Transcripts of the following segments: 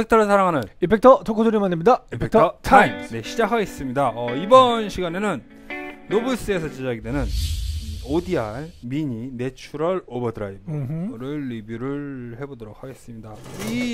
이펙터를 사랑하는 이펙터 토크조리만입니다. 이펙터 타임스. 네, 시작하겠습니다. 이번 시간에는 노브스에서 제작이 되는 ODR 미니 내추럴 오버드라이브를 리뷰를 해보도록 하겠습니다. 이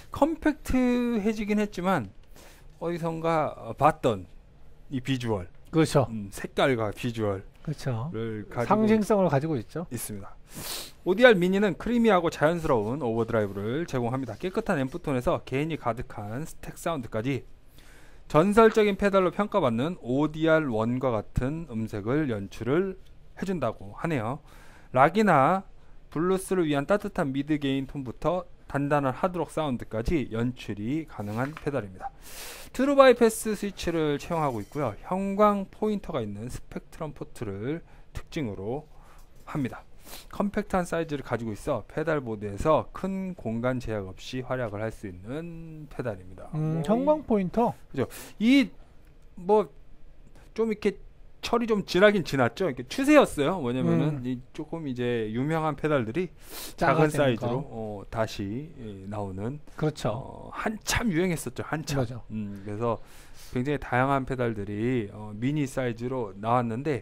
컴팩트해지긴 했지만 어디선가 봤던 이 비주얼, 그렇죠. 색깔과 비주얼, 그렇죠. 가지고 상징성을 가지고 있습니다. ODR 미니는 크리미하고 자연스러운 오버드라이브를 제공합니다. 깨끗한 앰프톤에서 개인이 가득한 스택 사운드까지 전설적인 페달로 평가받는 ODR1과 같은 음색을 연출을 해준다고 하네요. 락이나 블루스를 위한 따뜻한 미드 게인 톤부터 단단한 하드록 사운드까지 연출이 가능한 페달입니다. 트루 바이패스 스위치를 채용하고 있고요. 형광 포인터가 있는 스펙트럼 포트를 특징으로 합니다. 컴팩트한 사이즈를 가지고 있어 페달보드에서 큰 공간 제약 없이 활약을 할 수 있는 페달입니다. 형광 포인터? 그죠. 이 뭐 좀 이렇게 철이 좀 지나긴 지났죠. 이렇게 추세였어요. 뭐냐면은 이 조금 이제 유명한 페달들이 작은 사이즈로 다시 나오는. 그렇죠. 한참 유행했었죠. 한참. 그래서 굉장히 다양한 페달들이 미니 사이즈로 나왔는데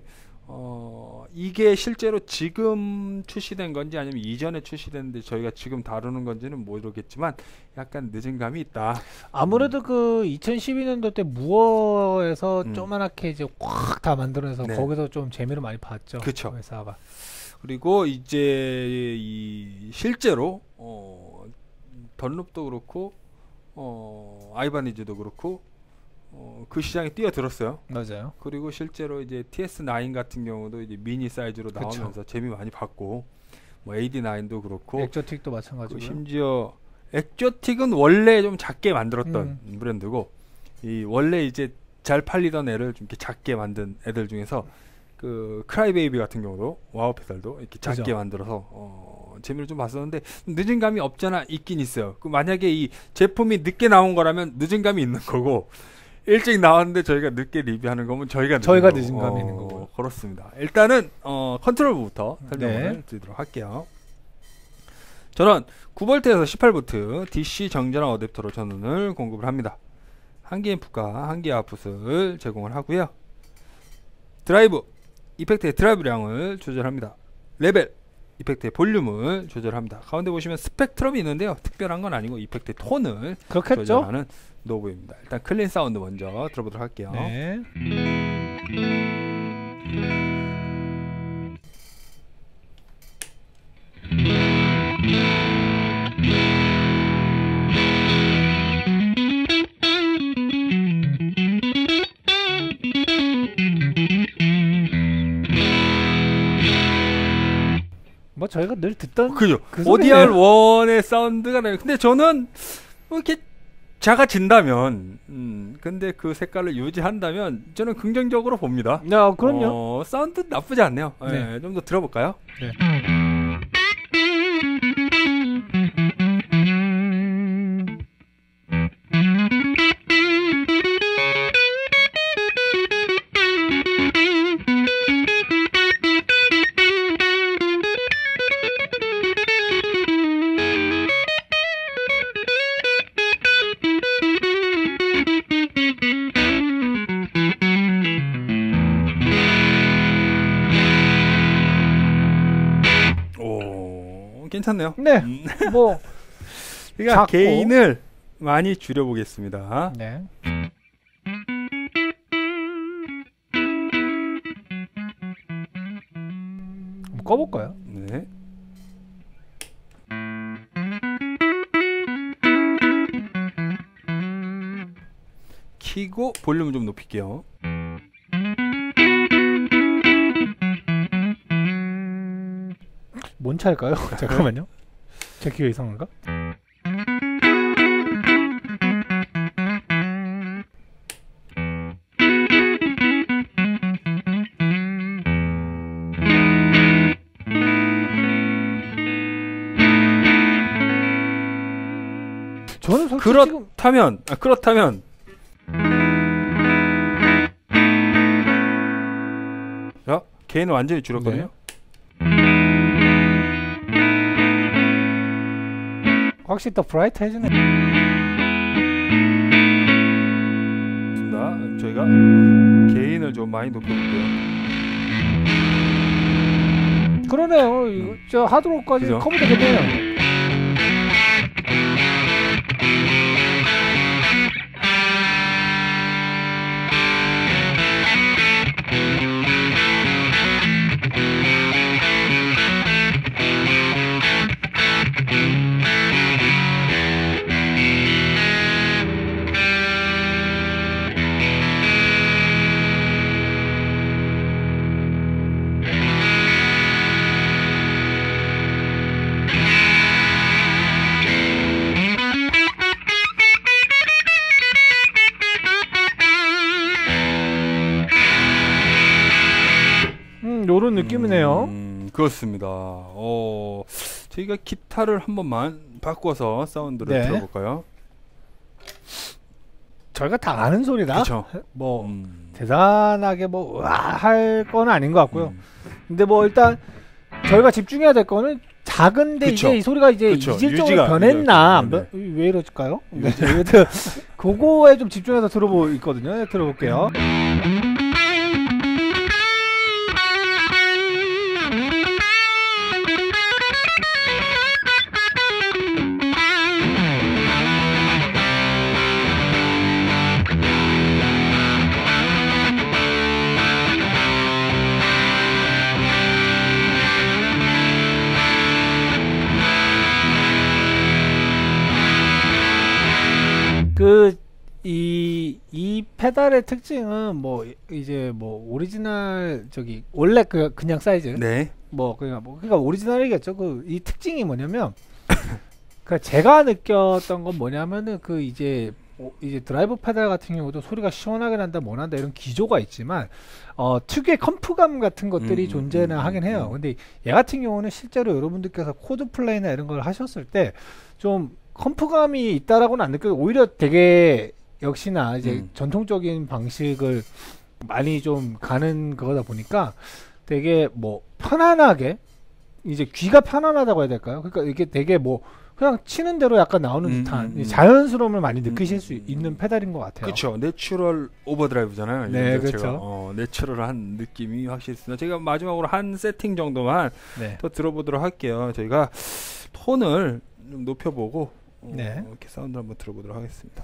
이게 실제로 지금 출시된 건지 아니면 이전에 출시됐는데 저희가 지금 다루는 건지는 모르겠지만 약간 늦은 감이 있다. 아무래도 그 2012년도 때 무어에서 조그맣게 이제 확 다 만들어서 거기서 좀 재미를 많이 봤죠. 그쵸. 회사가. 그리고 이제 이 실제로 던롭도 그렇고 아이바니즈도 그렇고 그 시장에 뛰어들었어요. 맞아요. 그리고 실제로 이제 TS9 같은 경우도 이제 미니 사이즈로 나오면서 그쵸. 재미 많이 봤고, 뭐 AD9도 그렇고, 엑조틱도 마찬가지고. 심지어 엑조틱은 원래 좀 작게 만들었던 브랜드고, 이 원래 이제 잘 팔리던 애를 좀 이렇게 작게 만든 애들 중에서 그 크라이베이비 같은 경우도 와우 페달도 이렇게 작게 그죠. 만들어서 재미를 좀 봤었는데 늦은 감이 없잖아 있긴 있어요. 그 만약에 이 제품이 늦게 나온 거라면 늦은 감이 있는 거고. 일찍 나왔는데 저희가 늦게 리뷰하는 거면 저희가 늦은 감이 있는 거고요. 그렇습니다. 일단은 컨트롤부터 설명을 드리도록 할게요. 저는 9V에서 18V DC 정전화 어댑터로 전원을 공급을 합니다. 한개 인풋과 한개 아웃풋을 제공을 하고요. 드라이브, 이펙트의 드라이브량을 조절합니다. 레벨, 이펙트의 볼륨을 조절합니다. 가운데 보시면 스펙트럼이 있는데요. 특별한 건 아니고 이펙트의 톤을 조절하는 노브입니다. 일단 클린 사운드 먼저 들어보도록 할게요. 네. 뭐 저희가 늘 듣던 그죠. ODR1의 사운드가 나요. 근데 저는 뭐 이렇게 작아진다면 근데 그 색깔을 유지한다면 저는 긍정적으로 봅니다. 그럼요. 사운드 나쁘지 않네요. 네. 좀 더 들어볼까요? 네. 괜찮네요. 네. 뭐 그러니까 게인을 많이 줄여보겠습니다. 네. 한번 꺼볼까요? 네. 키고 볼륨을 좀 높일게요. 뭔 차일까요? 잠깐만요. 제 귀가 이상한가? 저는 솔직히 그렇다면 자, 개인은 완전히 줄였거든요. 네. 확실히 더 브라이트해지네. 있습니다. 저희가 게인을 좀 많이 높여볼게요. 그러네요. 이거 저 하드록까지 그죠? 커버 되겠네요. 요런 느낌이네요. 그렇습니다. 저희가 기타를 한 번만 바꿔서 사운드를 네. 들어볼까요? 저희가 다 아는 소리다. 그렇죠. 뭐 대단하게 뭐 할 건 아닌 것 같고요. 음. 근데 뭐 일단 저희가 집중해야 될 거는 작은데 그쵸. 이제 이 소리가 이제 그쵸. 이질적으로 유지가 변했나 유지가 왜 이럴까요? 네. 여튼 그거에 좀 집중해서 들어보고 있거든요. 네, 들어볼게요. 이 페달의 특징은 뭐 이제 뭐 오리지널 저기 원래 그냥 사이즈 네. 그러니까 오리지널이겠죠. 이 특징이 뭐냐면 그 제가 느꼈던 건 뭐냐면은 이제 드라이브 페달 같은 경우도 소리가 시원하게 난다 뭐 난다 이런 기조가 있지만 특유의 컴프감 같은 것들이 존재는 하긴 해요. 근데 얘 같은 경우는 실제로 여러분들께서 코드 플레이나 이런 걸 하셨을 때 좀 컴프감이 있다라고는 안 느껴요. 오히려 되게 역시나 이제 전통적인 방식을 많이 좀 가는 거다 보니까 되게 뭐 편안하게 이제 귀가 편안하다고 해야 될까요? 그러니까 이게 되게 뭐 그냥 치는 대로 약간 나오는 듯한 자연스러움을 많이 느끼실 수 있는 페달인 것 같아요. 그렇죠. 내추럴 오버드라이브잖아요. 네, 그렇죠. 내추럴한 느낌이 확실히 있습니다. 제가 마지막으로 한 세팅 정도만 네. 더 들어보도록 할게요. 저희가 톤을 좀 높여보고 네. 이렇게 사운드 한번 들어보도록 하겠습니다.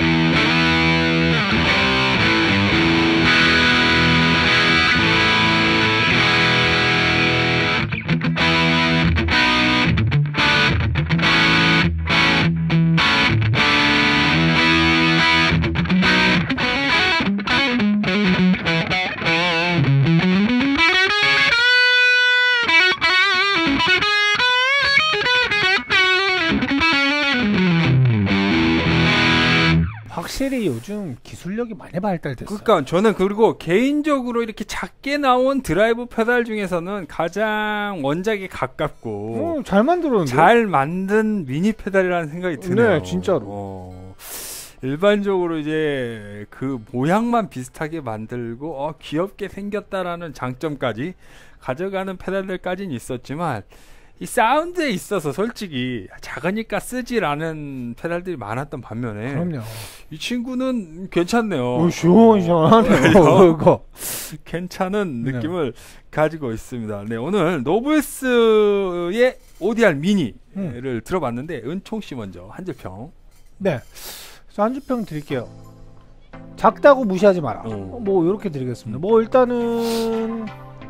확실히 요즘 기술력이 많이 발달됐어요. 그러니까 저는 그리고 개인적으로 이렇게 작게 나온 드라이브 페달 중에서는 가장 원작에 가깝고 잘 만들었는데. 잘 만든 미니 페달이라는 생각이 드네요. 네, 진짜로. 일반적으로 이제 그 모양만 비슷하게 만들고 귀엽게 생겼다라는 장점까지 가져가는 페달들까지는 있었지만 이 사운드에 있어서 솔직히 작으니까 쓰지라는 페달들이 많았던 반면에 그럼요. 이 친구는 괜찮네요. 시원하네요. 그거. 괜찮은 느낌을 가지고 있습니다. 네, 오늘 노브스의 ODR 미니를 들어봤는데 은총 씨 먼저 한 줄평. 네, 한 줄평 드릴게요. 작다고 무시하지 마라. 뭐 이렇게 드리겠습니다. 뭐 일단은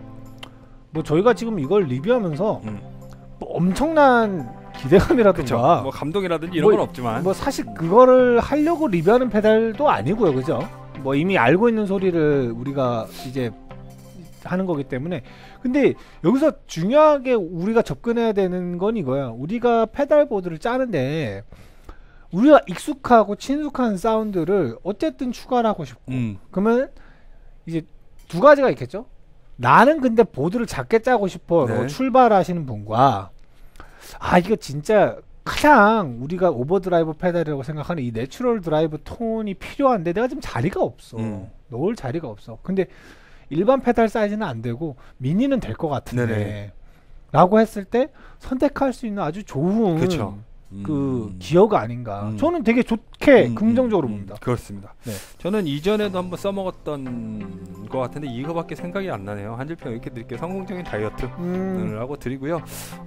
뭐 저희가 지금 이걸 리뷰하면서 뭐 엄청난 기대감이라든가 뭐 감동이라든지 이런 건 없지만 뭐 사실 그거를 하려고 리뷰하는 페달도 아니고요, 그죠? 뭐 이미 알고 있는 소리를 우리가 이제 하는 거기 때문에. 근데 여기서 중요하게 우리가 접근해야 되는 건 이거야. 우리가 페달보드를 짜는데 우리가 익숙하고 친숙한 사운드를 어쨌든 추가를 하고 싶고 그러면 이제 두 가지가 있겠죠. 나는 근데 보드를 작게 짜고 싶어 네. 출발하시는 분과 이거 진짜 가장 우리가 오버드라이브 페달이라고 생각하는 이 내추럴 드라이브 톤이 필요한데 내가 지금 자리가 없어. 넣을 자리가 없어. 근데 일반 페달 사이즈는 안 되고 미니는 될 것 같은데 네네. 라고 했을 때 선택할 수 있는 아주 좋은 그쵸. 그 기어가 아닌가. 저는 되게 좋게 긍정적으로 봅니다. 그렇습니다. 네. 저는 이전에도 한번 써먹었던 것 같은데 이거밖에 생각이 안 나네요. 한줄평 이렇게 드릴게요. 성공적인 다이어트를 하고 드리고요.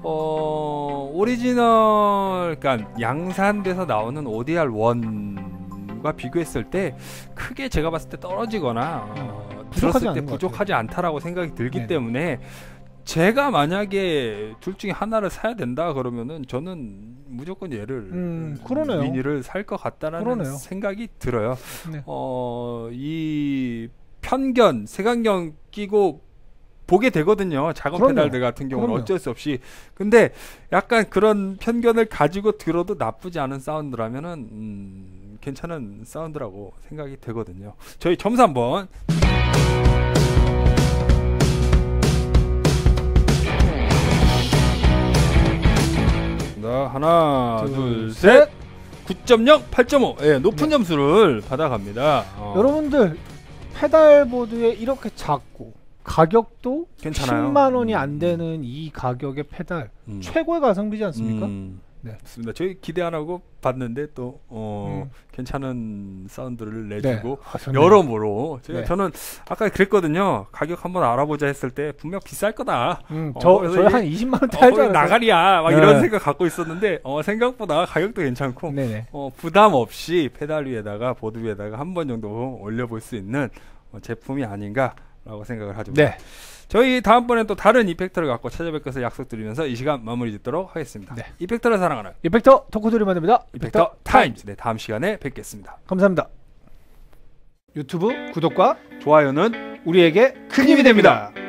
오리지널, 그러니까 양산돼서 나오는 ODR1과 비교했을 때 크게 제가 봤을 때 떨어지거나 들었을 때 부족하지 않다라고 생각이 들기 네네. 때문에 제가 만약에 둘 중에 하나를 사야 된다 그러면은 저는 무조건 얘를 그러네요. 미니를 살 것 같다라는 그러네요. 생각이 들어요. 네. 이 편견, 색안경 끼고 보게 되거든요. 작은 그럼요. 페달들 같은 경우는 그럼요. 어쩔 수 없이. 근데 약간 그런 편견을 가지고 들어도 나쁘지 않은 사운드라면은 괜찮은 사운드라고 생각이 되거든요. 저희 점수 한번. 하나, 둘, 셋. 9.0, 8.5. 예, 높은 네. 점수를 받아갑니다. 여러분들 페달보드에 이렇게 작고 가격도 괜찮아요. 10만 원이 안 되는 이 가격의 페달 최고의 가성비지 않습니까? 네, 맞습니다. 저희 기대 안 하고 봤는데 또 괜찮은 사운드를 내주고 여러모로 저는 아까 그랬거든요. 가격 한번 알아보자 했을 때 분명 비쌀 거다. 저희 한 20만 원대 할 줄 알았어요. 나가리야 막 이런 생각 갖고 있었는데 생각보다 가격도 괜찮고 네네. 부담 없이 페달 위에다가 보드 위에다가 한 번 정도 올려볼 수 있는 제품이 아닌가라고 생각을 하죠. 네. 저희 다음번에 또 다른 이펙터를 갖고 찾아뵐 것을 약속드리면서 이 시간 마무리 짓도록 하겠습니다. 네. 이펙터를 사랑하는 이펙터 덕후들이 만듭니다. 이펙터 타임즈. 네, 다음 시간에 뵙겠습니다. 감사합니다. 유튜브 구독과 좋아요는 우리에게 큰 힘이 됩니다.